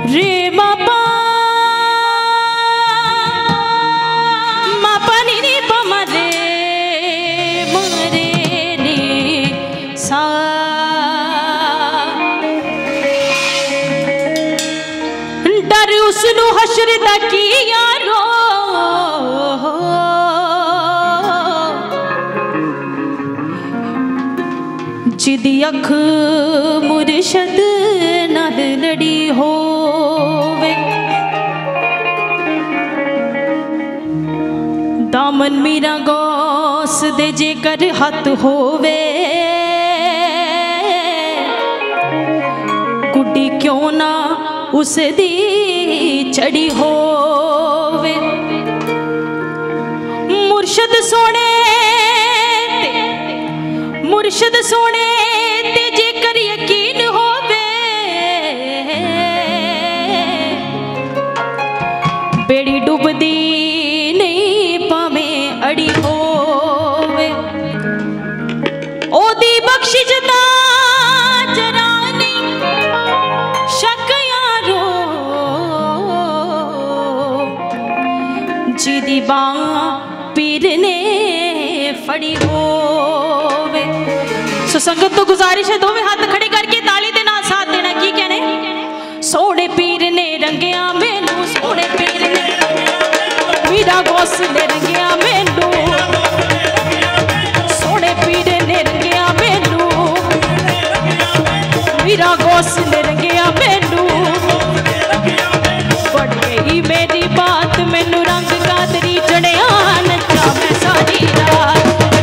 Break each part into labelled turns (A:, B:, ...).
A: रे बाबा मापा नी नी पमा रे मरे रे सा डर उसनू हशर दा की यारो जिदी अख मुर्शद नाल लड़ी होवे दामन मीरा गौस दे जेकर हथ होवे गुड्डी क्यों ना उस दी चढ़ी होवे मुर्शद सोने मुर्शद सोने ते जेकर यकीन होवे बेड़ी डुबदी नहीं भावें अड़ी होवे ओदी बख्शिश दा जरा नहीं शक यारो जिदी बां पीर ने फड़ी होवे। सो संगत तो गुजारिश है दोवें हाथ खड़े करके ताली दे नाल साथ देना। की कहने सोने पीर ने रंगिया मैनू सोने पीर ने मीरा गौस ने रंगिया मैनू सोने पीर ने रंगिया मैनू मीरा गौस ने रंगिया मैनू पड़ गई मेरी बात मैनू रंग कादरी चढ़िया नचा मैं सारी रात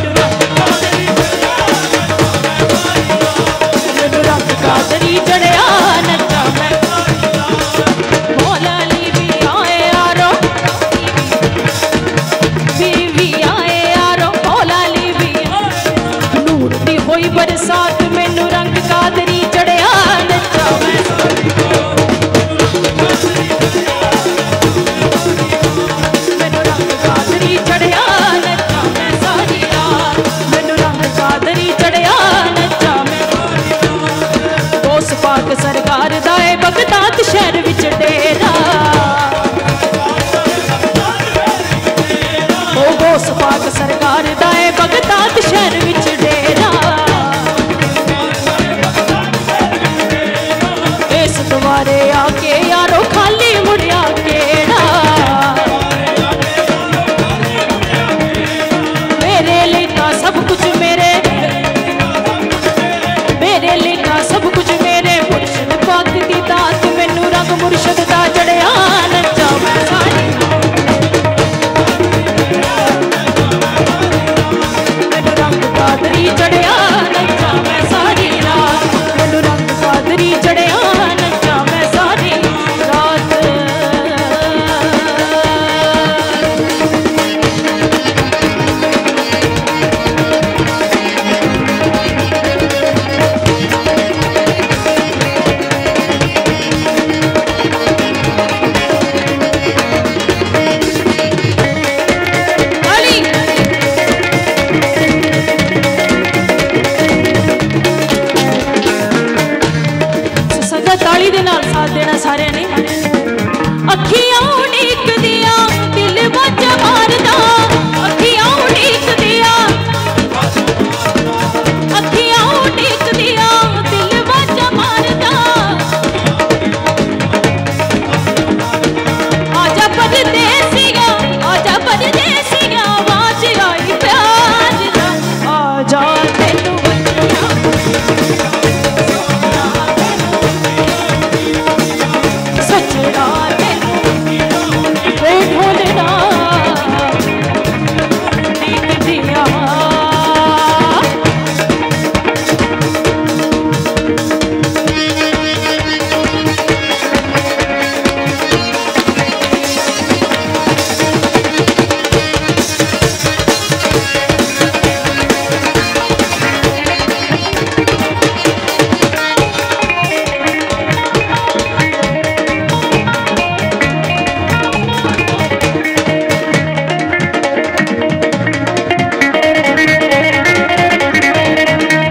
A: कादरी चढ़िया नचा मैं मौलाली भी आए यारो बीवी आए यारो मौलाली भी नूर दी होई बरसात मैनू रंग कादरी चढ़िया नचा मैं मैनू रंग कादरी चढ़िया नचा मैं सारी रात मैनू रंग कादरी चढ़िया नचा मैं उस पाक सरकार दा है बगदाद शहर विच डेरा ओ उस पाक सरकार दा है बगदाद शहर विच डेरा इस द्वारे आके यारो खाली मुड़िया केड़ा मेरे लिए था सब कुछ मेरे लिए था सब कुछ मेरे मुर्शद पाक दी दात मैनू रंग मुर्शद दा चढ़िया नचा मैं सारी मैनू रंग कादरी चढ़िया नचा मैं सारी रात मैनू रंग कादरी चढ़िया नचा मैं सारी रात। ताली दे नाल साथ देना सारे ने अखियां उड़ीक दिया दिल बच मारदा अखियां उड़ीक दिया अखियां उड़ीक दिया दिल बच मारदा आजा परदेसिया आवाज आई प्यार दा आजा तेनू सचड़ा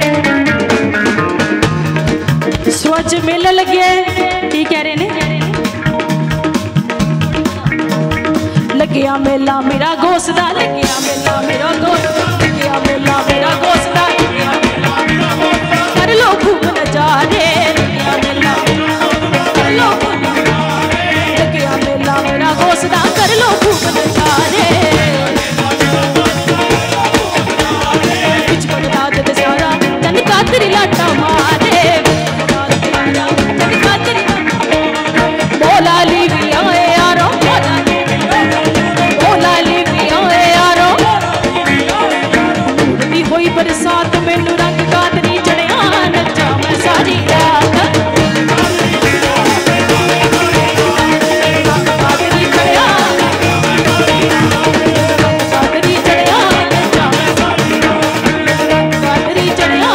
A: मिलन लगे की कह रहे ने लग्या मेला मेरा गोसदा लग्या मेला मेरा गोसदा लग्या मेला मेरा गोसदा कर लो खूब नजारे लग्या मेला कर लो लग्या मेला मेरा गोसदा कर लो खूब नजारे कातरी लाटा मारे बोला लीविया यारो बोला लीविया यारो उड़ती हुई बरसात मैनू रंग कातरी चढ़िया नचा मैं सारी रात कातरी चढ़िया कातरी चढ़िया नचा मैं सारी कातरी चढ़िया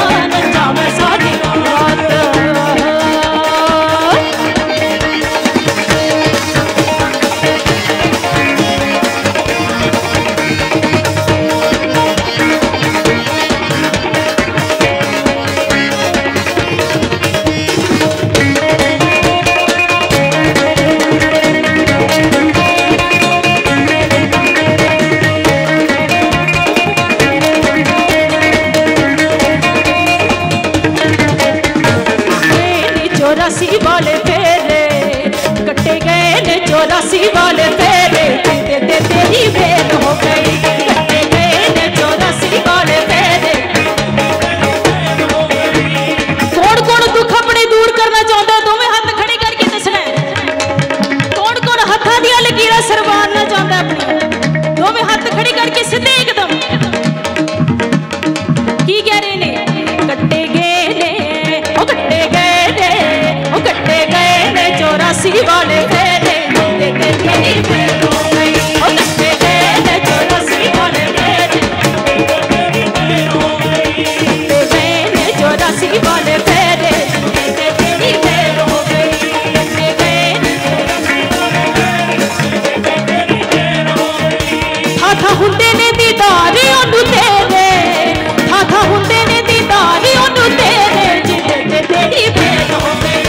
A: चौरासी वाले फेरे कटे गए ने चौरासी वाले फेरे तेरे तेरी बेर हो गई कटे गए ने चौरासी वाले फेरे कौन कौन दुख अपने दूर करना चाहता है दोवें हाथ खड़े करके दसना कौन कौन हाथों दी लकीरां सरवारना चाहता है अपनी दोवें हाथ खड़े करके सीधे एकदम की कह रहे ने कटे गए ने ओ कटे गए ने ओ कटे गए ने चौरासी वाले फेरे तेरे तेरी बेर हो गई ओ कटे गए ने चौरासी वाले फेरे तेरे ने चौरासी वाले फेरे तेरे तेरी बेर हो गई कटे गए था हुंदे ने दीदार ओनू तेरे था हुंदे ने दीदार ओनू तेरे जिंदे तेरी बेर हो गई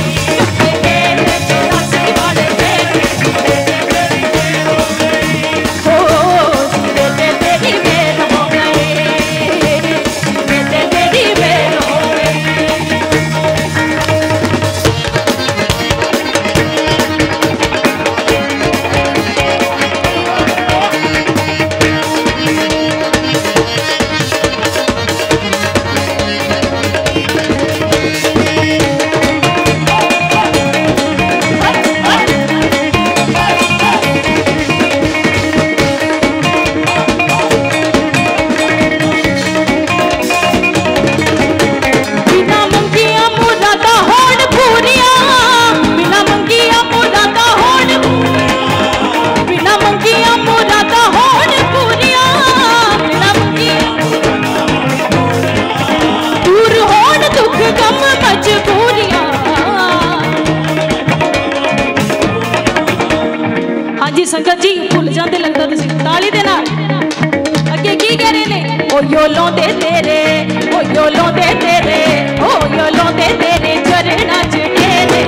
A: संगत जी भुल जाते लगता ताली दे नाल अगे की कह रहे ने ओ योलों दे तेरे ओ योलों दे तेरे ओ योलों दे तेरे चरणा च तेरे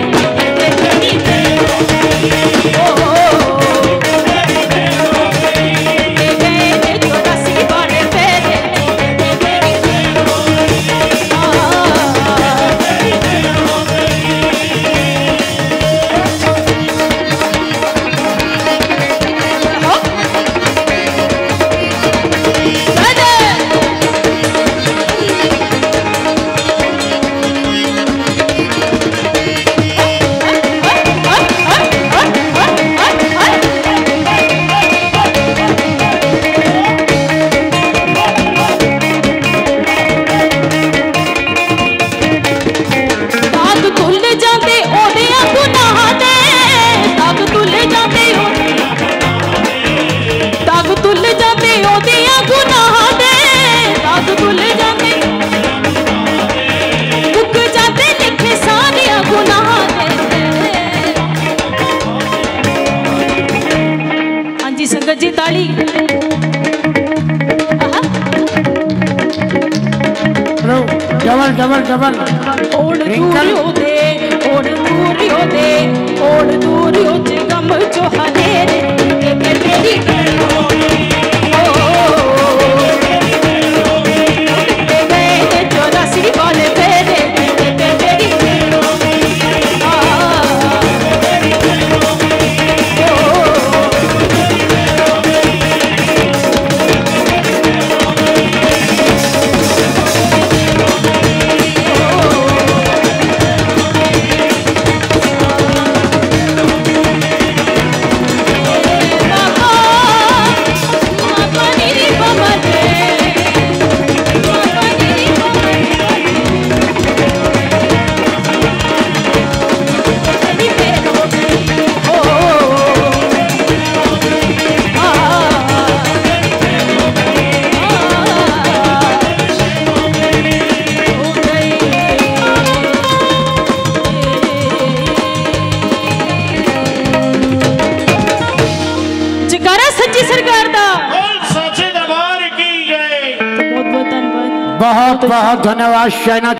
A: जी ताली
B: डबल डबल डबल
A: ओड़ दूरियों दे ओड़ दूरियों दे ओड़ दूरियों च गम जो हनेरे तेरी
B: बहुत बहुत धन्यवाद शैना।